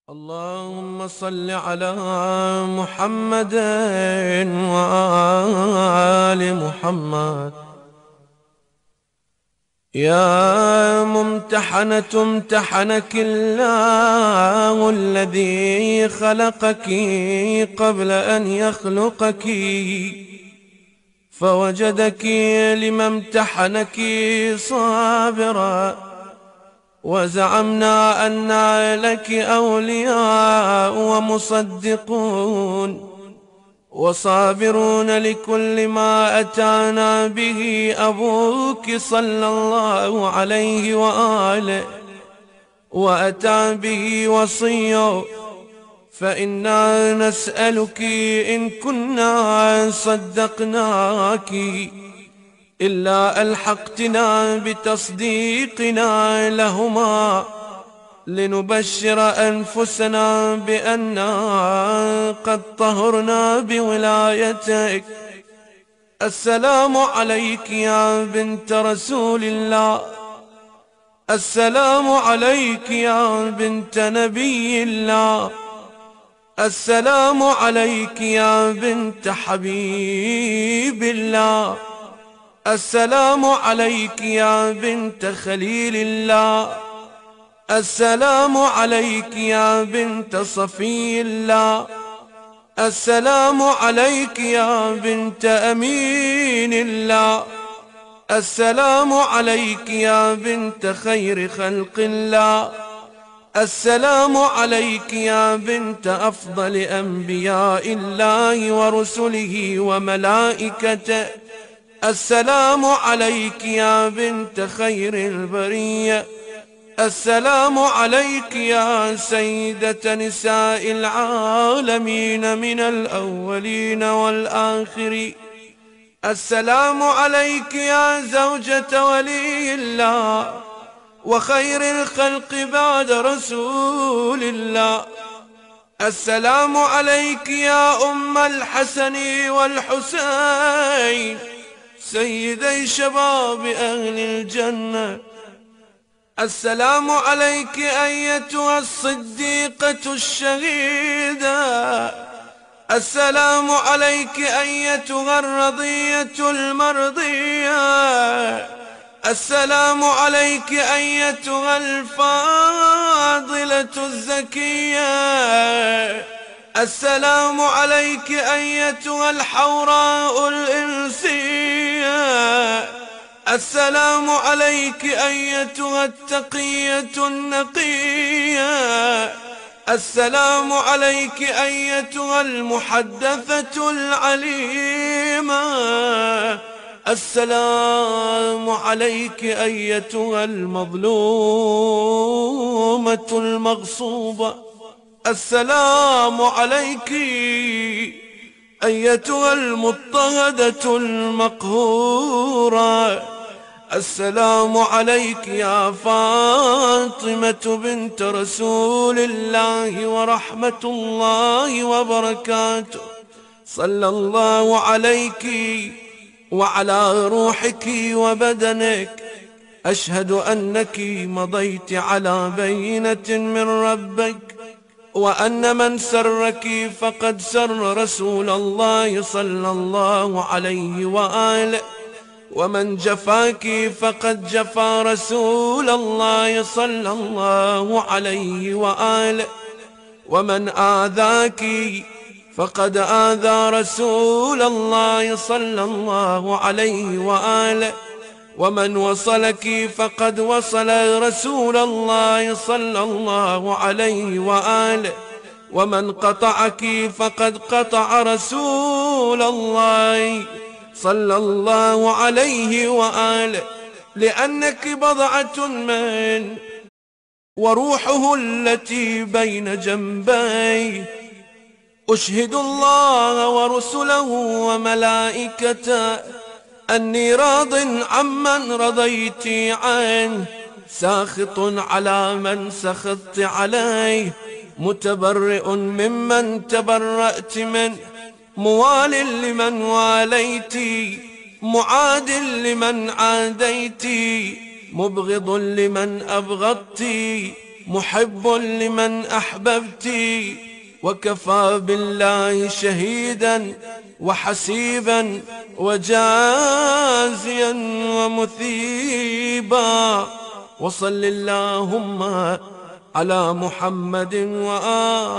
اللهم صل على محمد وآل محمد. يا ممتحنة امتحنك الله الذي خلقك قبل أن يخلقك، فوجدك لما امتحنك صابرا، وزعمنا أن لك أولياء ومصدقون وصابرون لكل ما أتانا به أبوك صلى الله عليه وآله وأتى به وصيه، فإنا نسألك إن كنا صدقناك إلا ألحقتنا بتصديقنا لهما، لنبشر أنفسنا بأننا قد طهرنا بولايتك. السلام عليك يا بنت رسول الله، السلام عليك يا بنت نبي الله، السلام عليك يا بنت حبيب الله، السلام عليك يا بنت خليل الله، السلام عليك يا بنت صفي الله، السلام عليك يا بنت أمين الله، السلام عليك يا بنت خير خلق الله، السلام عليك يا بنت أفضل أنبياء الله ورسله وملائكته، السلام عليك يا بنت خير البرية، السلام عليك يا سيدة نساء العالمين من الأولين والآخرين، السلام عليك يا زوجة ولي الله وخير الخلق بعد رسول الله، السلام عليك يا أم الحسن والحسين سيدي شباب أهل الجنة، السلام عليك أيتها الصديقة الشهيدة، السلام عليك أيتها الرضية المرضية، السلام عليك أيتها الفاضلة الزكية، السلام عليك أيتها الحوراء الإنسية، السلام عليك أيتها التقية النقية، السلام عليك أيتها المحدثة العليمة، السلام عليك أيتها المظلومة المغصوبة، السلام عليك أيتها المضطهدة المقهورة، السلام عليك يا فاطمة بنت رسول الله ورحمة الله وبركاته، صلى الله عليك وعلى روحك وبدنك. أشهد أنك مضيت على بينة من ربك، وأن من سرك فقد سر رسول الله صلى الله عليه وآله، ومن جفاك فقد جفا رسول الله صلى الله عليه وآله، ومن آذاك فقد آذى رسول الله صلى الله عليه وآله، ومن وصلك فقد وصل رسول الله صلى الله عليه وآله، ومن قطعك فقد قطع رسول الله صلى الله عليه وآله، لأنك بضعة من وروحه التي بين جنبيه. أشهد الله ورسله وملائكته أني راض عمن رضيت عنه، ساخط على من سخطت عليه، متبرئ ممن تبرأت منه، موال لمن واليت، معاد لمن عاديت، مبغض لمن أبغضت، محب لمن أحببت، وكفى بالله شهيدا وحسيبا وجازيا ومثيبا. وصل اللهم على محمد وآله